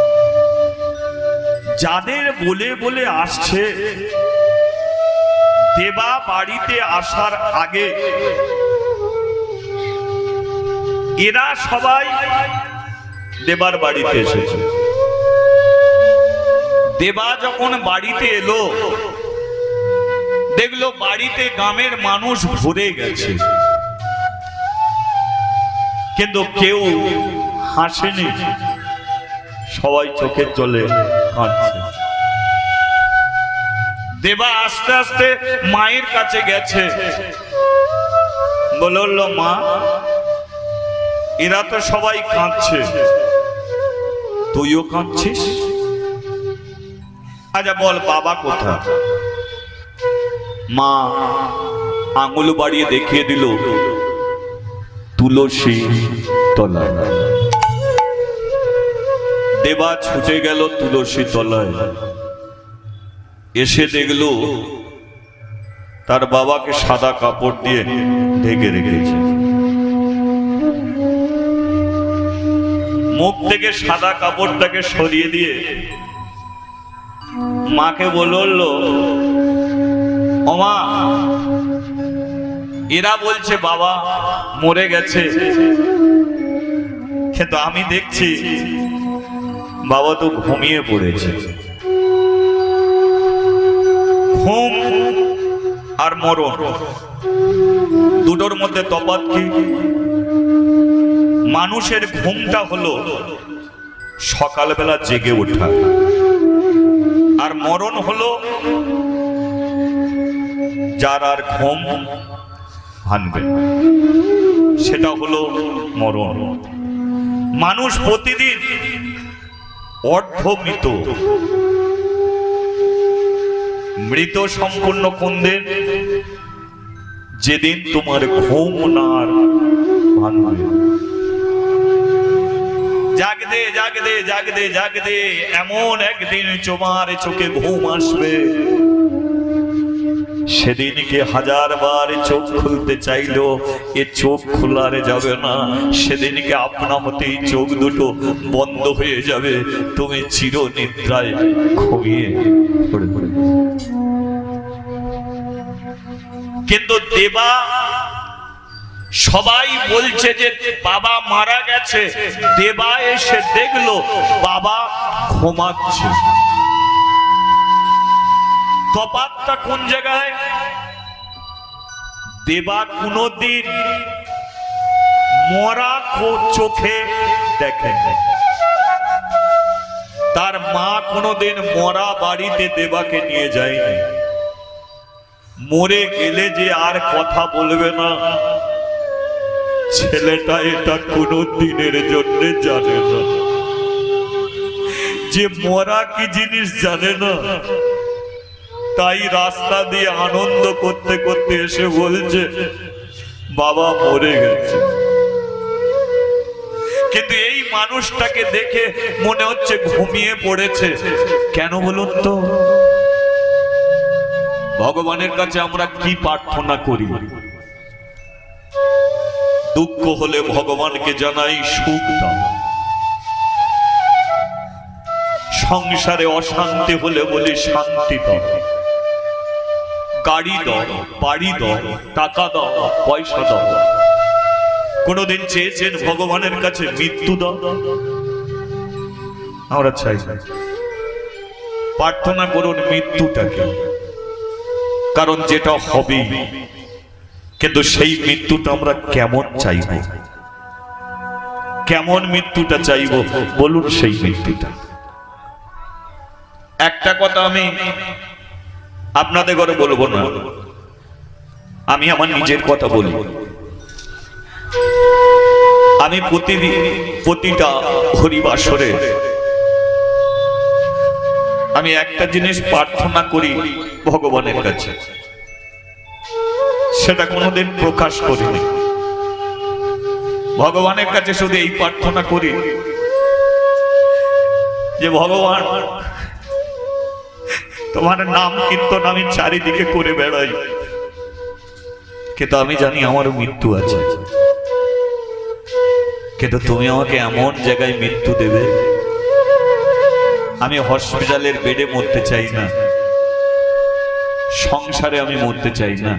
A: যাদের বলে বলে আসছে দেবা বাড়িতে আসার আগে এরা সবাই দেবার বাড়িতে এসেছে দেবা যখন বাড়িতে এলো দেখলো বাড়িতে গ্রামের মানুষ ভরে গেছে কিন্তু কেউ হাসেনি সবাই চোখের জলে কাঁদছে দেবা আস্তে আস্তে মায়ের কাছে গেছে বলল মা এরা তো সবাই কাঁদছে তুইও কাঁদছিস আচ্ছা বল বাবা কোথায় মা আঙুল বাড়িয়ে দেখিয়ে দিল তুলসী তলায় দেবা ছুটে গেল তুলসী তলায় এসে দেখলো তার বাবাকে সাদা কাপড় দিয়ে ঢেকে রেখেছে মুখ থেকে সাদা কাপড়টাকে সরিয়ে দিয়ে মাকে বলল ও মা এরা বলছে বাবা মরে গেছে কিন্তু আমি দেখছি বাবা তো ঘুমিয়ে পড়েছে ঘুম আর মরণ দুটোর মধ্যে তফাৎ কি মানুষের ঘুমটা হলো সকালবেলা জেগে ওঠা আর মরণ হলো যার আর ঘুম ভাঙবে সেটা হলো মরণ মানুষ প্রতিদিন অর্ধমৃত মৃত সম্পূর্ণ কোন দিন যেদিন তোমার ঘুম না আর ভাঙবে জাগদে জাগদে জাগদে জাগদে এমন একদিন তোমার চোখে ঘুম আসবে সেদিনকে হাজারবার চোখ খুলতে চাইলো এ চোখ খোলারে যাবে না, সেদিনকে আপনা মতেই চোখ দুটো বন্ধ হয়ে যাবে, তুমি চির নিদ্রায় ঘুমিয়ে পড়বে। কিন্তু দেবা সবাই বলছে যে বাবা মারা গেছে, দেবা এসে দেখলো বাবা ঘুমাচ্ছে। তফাৎটা কোন জায়গায়? দেবা কোনদিন মরা চোখে দেখেন, তার মা কোনদিন মরা বাড়িতে দেবাকে নিয়ে যায়নি। মরে গেলে যে আর কথা বলবে না, ছেলেটা এটা কোনো দিনের জন্য জানে না, যে মরা কি জিনিস জানে না। তাই রাস্তা দিয়ে আনন্দ করতে করতে এসে বলছে বাবা মরে গেছে। কিন্তু এই মানুষটাকে দেখে মনে হচ্ছে ঘুমিয়ে পড়েছে। কেন বলুন তো? ভগবানের কাছে আমরা কি প্রার্থনা করি? দুঃখ হলে ভগবানকে জানাই সুখ দাও, সংসারে অশান্তি হলে বলি শান্তি দাও, গাড়ি দাও, বাড়ি দাও, টাকা দাও, পয়সা দাও। কোনদিন চেয়েছেন ভগবানের কাছে মৃত্যু দাও? আমরা চাই প্রার্থনা করুন মৃত্যুটাকে, কারণ যেটা হবে, কিন্তু সেই মৃত্যুটা আমরা কেমন চাইব? কেমন মৃত্যুটা চাইব বলুন? সেই মৃত্যুটা একটা কথা আমি আপনাদের ঘরে বলবো না, আমি আমার নিজের কথা বলি। আমি প্রতিটা হরিবাসরে আমি একটা জিনিস প্রার্থনা করি ভগবানের কাছে, সেটা কোনোদিন প্রকাশ করিনি। ভগবানের কাছে শুধু এই প্রার্থনা করি যে ভগবান তোমার নাম কীর্তন আমি চারিদিকে করে বেড়াই, কিন্তু আমি জানি আমার মৃত্যু আছে, কিন্তু তুমি আমাকে এমন জায়গায় মৃত্যু দেবে, আমি হসপিটালের বেডে মরতে চাই না, সংসারে আমি মরতে চাই না,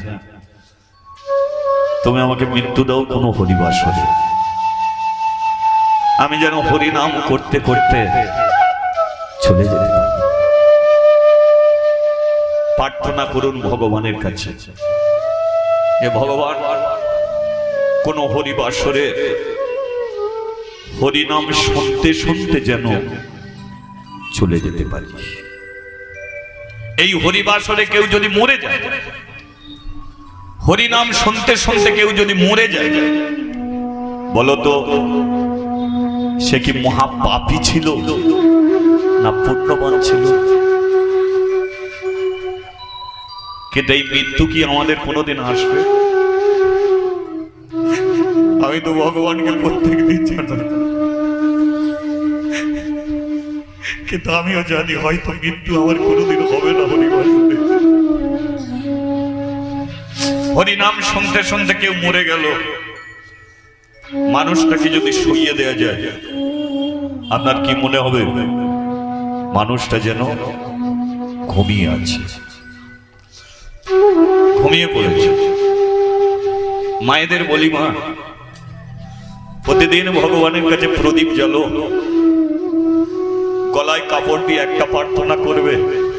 A: তুমি আমাকে মৃত্যু দাও কোনো হরিবাসরে। আমি যেন হরিনাম করতে করতে চলে যেতে পারি। প্রার্থনা করুন ভগবানের কাছে যে ভগবান কোন হরিবাসরে হরিনাম শুনতে শুনতে যেন চলে যেতে পারি। এই হরিবাসরে কেউ যদি মরে যায়, হরিনাম শুনতে শুনতে কেউ যদি মরে যায়, বলতো সে কি মহাপাপী ছিল না পুণ্যবান ছিল? কিন্তু এই মৃত্যু কি আমাদের কোনোদিন আসবে? আমি তো ভগবানকে প্রত্যেক দিন জানাই, কিন্তু আমিও জানি হয়তো মৃত্যু আমার কোনোদিন হবে না। হরিবাসরে হরিনাম শুনতে শুনতে কেউ মরে গেল, মানুষটাকে যদি শুইয়ে দেয়া যায়, আপনার কি মনে হবে? মানুষটা যেন ঘুমিয়ে আছে, ঘুমিয়ে পড়েছে। মায়েদের বলি, মা প্রতিদিন ভগবানের কাছে প্রদীপ জ্বালো, গলায় কাপড় দিয়ে একটা প্রার্থনা করবে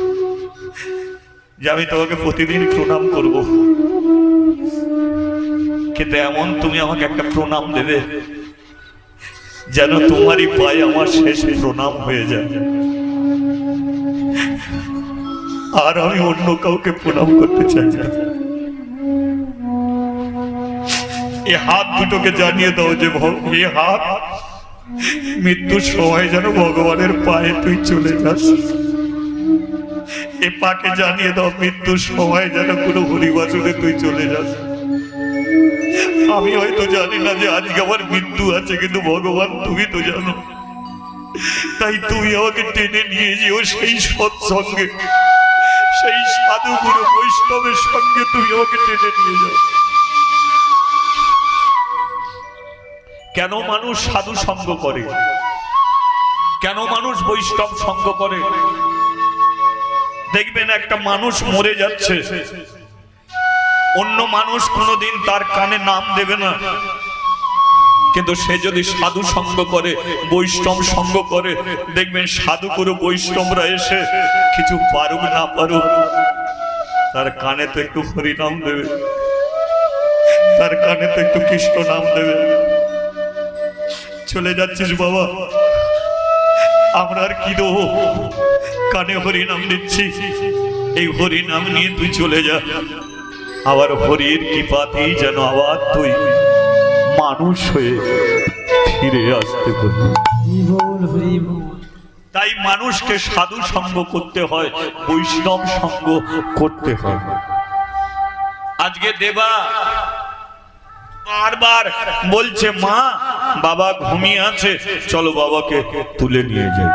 A: যে আমি তোমাকে প্রতিদিন প্রণাম করব, কিন্তু এমন তুমি আমাকে একটা প্রণাম দেবে যেন তোমারই পায়ে আমার শেষ প্রণাম হয়ে যায়, আর আমি অন্য কাউকে প্রণাম করতে চাই না। এই হাত দুটোকে জানিয়ে দাও যে এই হাত মৃত্যুর সময় যেন ভগবানের পায়ে তুই চলে যাস। এ পাকে জানিয়ে দাও মৃত্যুর সময় যেন কোনো হরিবাসরে তুই চলে যাস। আমি হয়তো জানি না যে আজকে আমার মৃত্যু আছে, কিন্তু ভগবান তুমি তো জানো, তাই তুমি আমাকে টেনে নিয়ে যেও সেই সৎসঙ্গে, সেই সাধুগুরু বৈষ্ণবের সঙ্গে তুমি আমাকে টেনে নিয়ে যাও। কেন মানুষ সাধু সঙ্গ করে, কেন মানুষ বৈষ্ণব সঙ্গ করে? দেখবেন একটা মানুষ মরে যাচ্ছে, অন্য মানুষ কোনোদিন তার কানে নাম দেবে না, কিন্তু সে যদি সাধু সঙ্গ করে, বৈষ্ণব সঙ্গ করে, দেখবেন সাধু করে বৈষ্ণবরা এসে কিছু পারুক না পারুক তার কানে তো একটু হরিনাম দেবে, তার কানে তো একটু কৃষ্ণ নাম দেবে। চলে যাচ্ছিস বাবা, আমরা আর কি দেবো, কানে হরিনাম দিচ্ছি, এই হরিনাম নিয়ে তুই চলে যা। আবার হরির কৃপাতেই যেন আবার তুই মানুষ হয়ে ফিরে আসতে পারবি। তাই মানুষকে সাধু সঙ্গ করতে হয়, বৈষ্ণব সঙ্গ করতে হয়। আজকে দেবা বারবার বলছে, মা বাবা ঘুমিয়ে আছে, চলো বাবাকে তুলে নিয়ে যাই।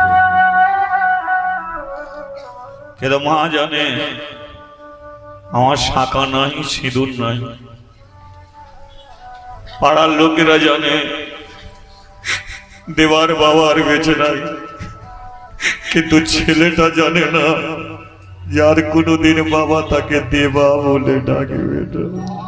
A: কিন্তু মা জানে আমার শাঁখা নাই, সিঁদুর নাই। পাড়ার লোকেরা জানে দেবার বাবা আর বেঁচে নাই, কিন্তু ছেলেটা জানে না যার কোনোদিন বাবা তাকে দেবা বলে ডাকবে না।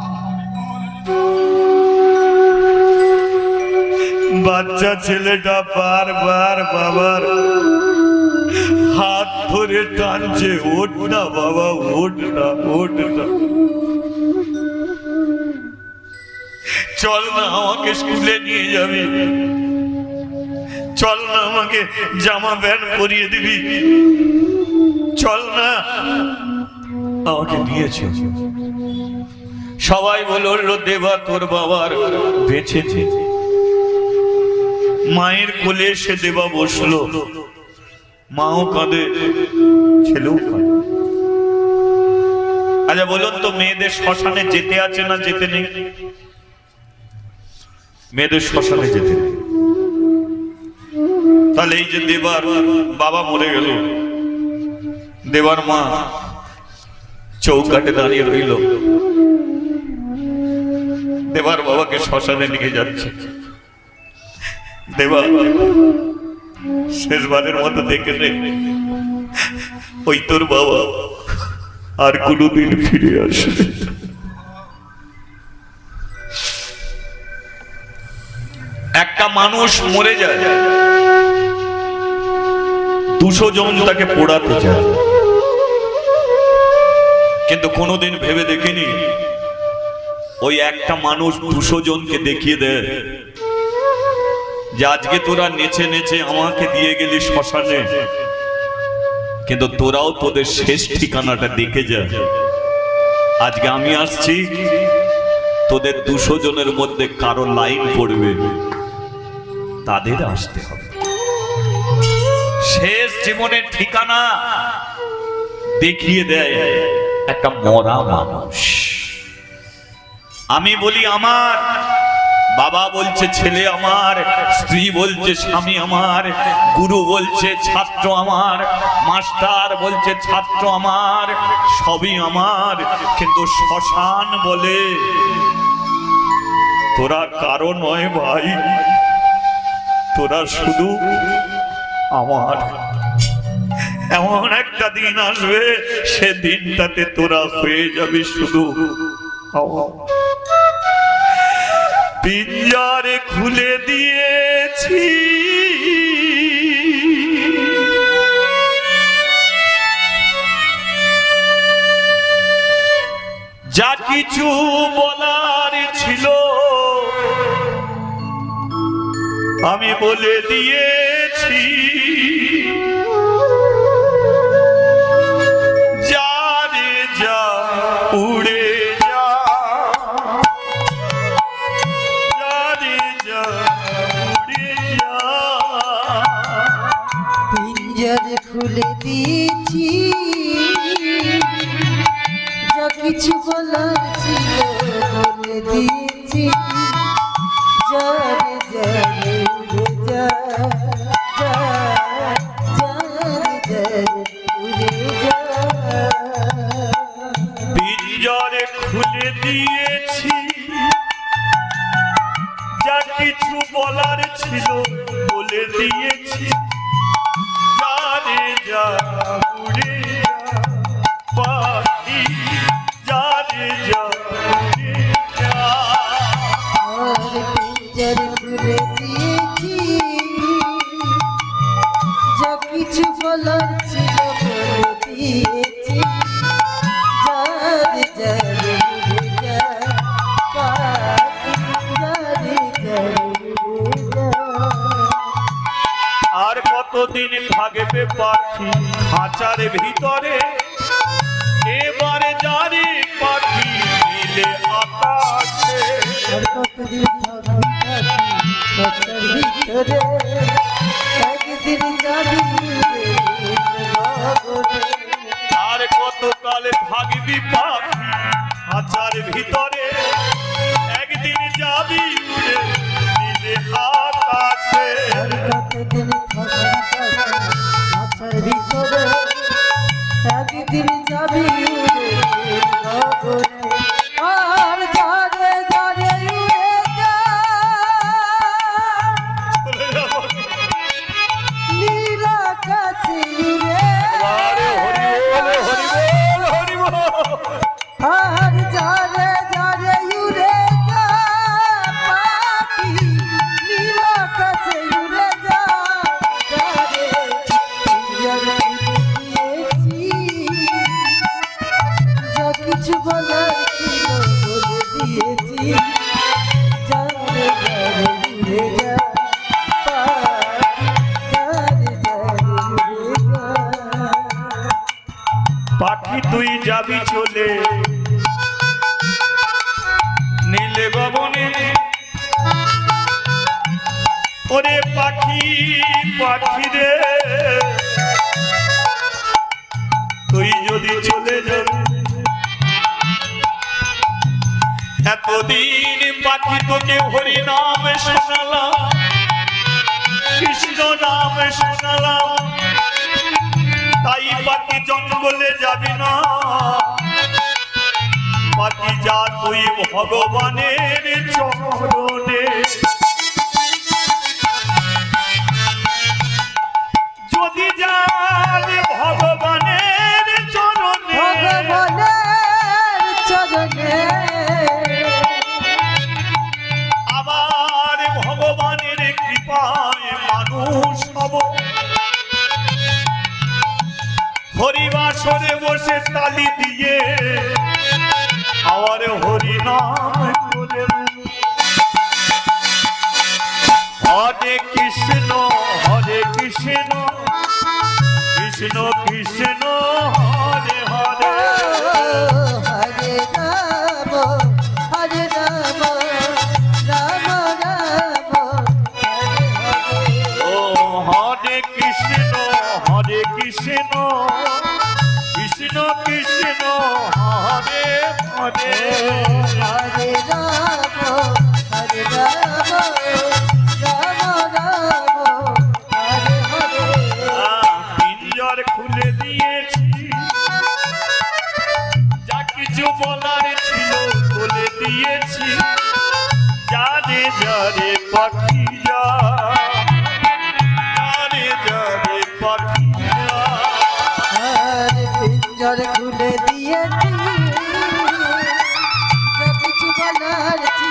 A: বাচ্চা ছেলেটা বারবার বাবার হাত ধরে টানছে, ওঠ না বাবা, ওঠ না, ওঠ না, চল না আমাকে স্কুলে নিয়ে যাবি, চল না আমাকে জামা প্যান্ট পরিয়ে দিবি, চল না আমাকে নিয়েছে। সবাই বলল, দেবা তোর বাবার বেঁচেছে। মায়ের কোলে এসে দেবা বসলো, মাও কাঁদে, ছেলেও কাঁদে। আচ্ছা বলুন তো, মেয়েদের শ্মশানে যেতে আছে না যেতে নেই? মেয়েদের শ্মশানে যেতে নেই। তাহলে এই যে দেবার বাবা মরে গেল, দেবার মা চৌকাঠে দাঁড়িয়ে রইল, দেবার বাবাকে শ্মশানে নিয়ে যাচ্ছে। দেবা শেষবারের মতো দেখে নে, ওই তোর বাবা আর কোনোদিন ফিরে আসবে। একটা মানুষ মরে যায়, 200 জন তাকে পোড়াতে যায়, কিন্তু কোনোদিন ভেবে দেখিনি ওই একটা মানুষ 200 জনকে দেখিয়ে দেয় যে আজকে তোরা নেচে নেচে আমাকে দিয়ে গেলি শ্মশানে, কিন্তু তোরাও তোদের শেষ ঠিকানাটা দেখে যা। আজকে আমি আসছি, তোদের 200 জনের মধ্যে কারো লাইন পড়বে, তাদের আসতে হবে। শেষ জীবনের ঠিকানা দেখিয়ে দেয় একটা মরা মানুষ। আমি বলি আমার, বাবা বলছে ছেলে আমার, স্ত্রী বলছে স্বামী আমার, গুরু বলছে ছাত্র আমার, মাস্টার বলছে ছাত্র আমার, সবই আমার, কিন্তু শ্মশান বলে তোরা কারো নয় ভাই, তোরা শুধু আমার। এমন একটা দিন আসবে, সে দিনটাতে তোরা হয়ে যাবে শুধু আমার। পিঞ্জারে খুলে দিয়েছি যা কিছু বলার ছিল আমি বলে দিয়েছি, যা রে যা উড়ে যা, যা রে যা উড়ে যা।
B: পিঞ্জরে খুলে দিয়েছি যা কিছু বলার ছিল বলে দিয়েছি, যা রে যা উড়ে যা, যা, যা রে যা উড়ে যা।
A: দিয়েছি, যা কিছু বলার ছিল বলে দিয়েছি। যারে যা উড়ে যা পাখি, যারে যা উড়ে যা।
B: পিঞ্জর খুলে দিয়েছি, যা কিছু বলার ছিল বলে দিয়েছি। যারে যারে উড়ে যা পাখি, যারে যারে উড়ে যা।
A: আর কতদিন থাকবে পাখি খাঁচার ভিতরে, এবারে যারে পাখি মিলে আকাশে।
B: আর কতদিন থাকবি খাঁচার ভিতরে, একদিন যাবি উড়ে গগনে।
A: আর কতকাল থাকবি পাখি খাঁচার ভিতরে, একদিন যাবি উড়ে মিলে আকাশে।
B: আর কতদিন থাকবি খাঁচার ভিতরে, একদিন যাবি উড়ে গগনে। আর যারে যারে উড়ে যা, নীল আকাশে উড়ে।
A: আরে হরি বল, হরি বল, হরি বল।
B: আর যারে যারে উড়ে যা পাখি, নীল আকাশে উড়ে যা। যারে পিঞ্জর খুলে দিয়েছি, যা কিছু বলার ছিল বলে দিয়েছি। যারে যারে উড়ে যা পাখি, যারে যারে উড়ে যা।
A: পাখি তুই যাবি চলে নীলে গগনে, ওরে পাখি পাখি রে, তুই যদি চলে যাবি। এতদিন পাখি তোকে হরি নাম শোনালাম, কৃষ্ণ নাম শোনালাম, তাই পাখি জঙ্গলে যাবি না। পাখি যা তুই ভগবানের চরণে, যদি যান ভগবানের চরণে।
B: ভগবানের চরণে
A: আবার ভগবানের কৃপায় মানুষ হব, হরিবাসরে বসে তালি দিয়ে আবার হরি নাম করে। হরে কৃষ্ণ হরে কৃষ্ণ, কৃষ্ণ কৃষ্ণ হরে হরে।
B: হরে রাম হরে রাম, রাম রাম হরে হরে।
A: ও হরে কৃষ্ণ কৃষ্ণ, কৃষ্ণ কৃষ্ণ হরে হরে।
B: হরে রাম হরে রাম, রাম রাম হরে হরে।
A: পিঞ্জর খুলে দিয়েছি, যা কিছু বলার ছিল বলে দিয়েছি। যারে যারে পাখি যা, যারে যারে পাখি যা।
B: আর পিঞ্জর খুলে দিয়েছি, যা কিছু বলার ছিল